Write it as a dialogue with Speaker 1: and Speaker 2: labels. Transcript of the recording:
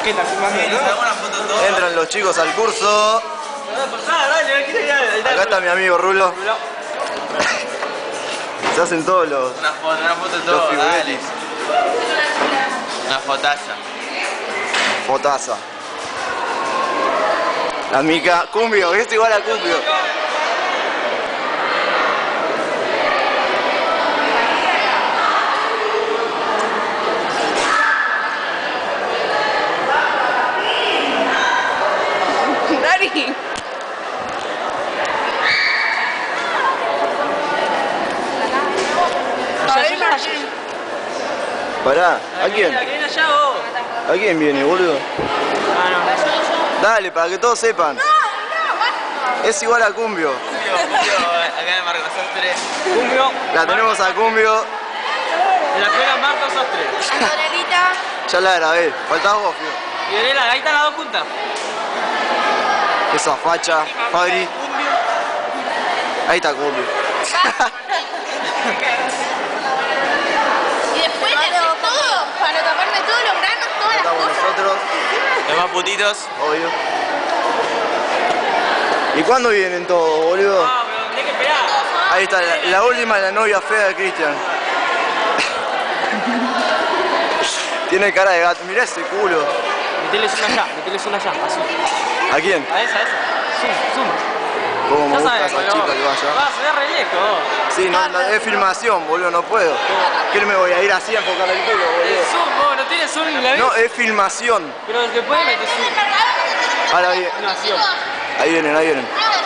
Speaker 1: ¿Qué estás filmando?
Speaker 2: Entran los chicos al curso. Acá está mi amigo Rulo. Se hacen todos los...
Speaker 3: Una foto de todo, dale. Una fotaza.
Speaker 2: Fotaza. La mica. Cumbio, ¿viste? Igual a Cumbio.
Speaker 4: Dari.
Speaker 2: Pará, ¿a quién? ¿A quién viene, boludo? Dale, para que todos sepan. Es igual a Cumbio.
Speaker 3: Acá en Marco Sastre.
Speaker 1: Cumbio.
Speaker 2: La tenemos a Cumbio.
Speaker 1: En la escuela Marco Sastre.
Speaker 4: Adorelita.
Speaker 2: Ya la grabé. Faltás vos, Fio.
Speaker 1: Y Orela, ahí están las dos juntas.
Speaker 2: Esa facha, Fabri. Ahí está Cumbio.
Speaker 4: Y después de hacer todo, para taparme todos los granos, todas las
Speaker 2: Estamos
Speaker 4: cosas.
Speaker 2: nosotros,
Speaker 3: Los más putitos.
Speaker 2: obvio. ¿Y cuándo vienen todos, boludo?
Speaker 1: Ah, pero tenés que esperar.
Speaker 2: Ahí está, la última, la novia fea de Cristian. Tiene cara de gato. Mirá ese culo.
Speaker 1: Meteles una allá, así.
Speaker 2: ¿A quién?
Speaker 1: A esa. Zoom.
Speaker 2: Cómo me
Speaker 1: Ya
Speaker 2: gusta
Speaker 1: sabes,
Speaker 2: esa
Speaker 1: boludo.
Speaker 2: chica que vaya.
Speaker 1: Va, se ve re lejos.
Speaker 2: Sí, no, es filmación, boludo, no puedo. ¿Qué me voy a ir así a enfocar el culo, boludo?
Speaker 1: Zoom, vos no tienes zoom en la vez.
Speaker 2: No, es filmación.
Speaker 1: Pero el que puede meter zoom.
Speaker 2: Ahora bien,
Speaker 1: Filmación.
Speaker 2: ahí vienen.